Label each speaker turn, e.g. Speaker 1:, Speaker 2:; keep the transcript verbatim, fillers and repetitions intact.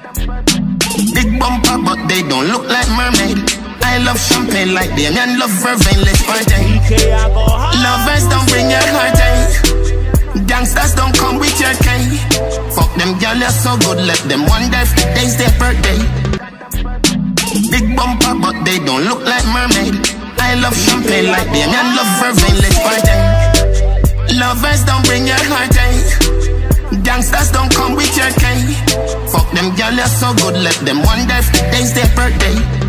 Speaker 1: Big bumper, but they don't look like mermaid. I love champagne like them and love vervain, let's party. Lovers don't bring your heartache. Gangsters don't come with your cane. Fuck them girl, you're so good, let them wonder if today's their birthday. Big bumper, but they don't look like mermaid. I love champagne like them and love vervain, let's party. Lovers don't bring your heartache. Gangsters don't come with your cane. Fuck them girl, you're so good, let them wonder if today's their birthday.